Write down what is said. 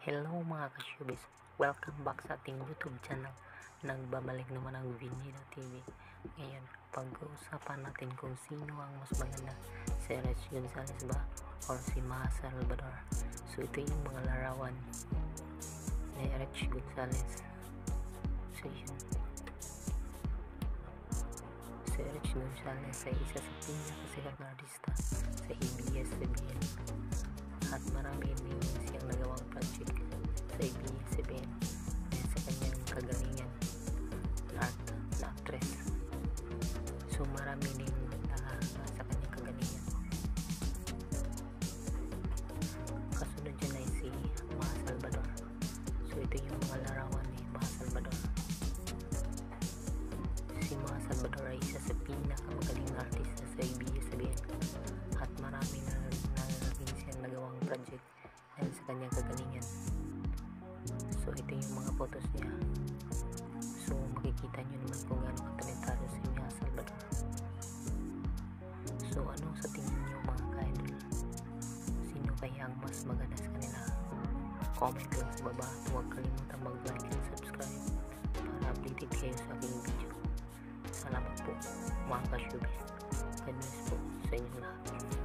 Hello mga ka-showbiz, welcome back sa ating YouTube channel. Nagbabalik naman ang Vinida TV. Ngayon, pag-uusapan natin kung sino ang mas maganda, si Rich Gonzalez ba or si Maha Salvador. So ito yung mga larawan ni Rich Gonzalez. So yun, si Rich Gonzalez ay isa sa pinakasikat na artista sa ABS-CBN at marami din siyang nagawang project sa ABS-CBN dahil sa kanyang kagalingan at na actress. So marami din sa kanyang kagalingan. Kasunod dyan ay si Maha Salvador. So ito yung mga larawan ni Maha Salvador. Si Maha Salvador ay isa sa pinakamagaling na artista sa ABS-CBN at marami na rin siyang nagawang project dahil sa kanyang kagalingan. So ito yung mga photos niya. So makikita nyo naman kung gaano katalentado si Maha Salvador. So ano sa tingin nyo mga ka-idol? Sino kaya ang mas maganda sa kanila? Comment lang sa baba at huwag kalimutan mag-like and subscribe para updated kayo sa aking video. Salamat po mga ka-showbiz. God bless po sa inyong lahat.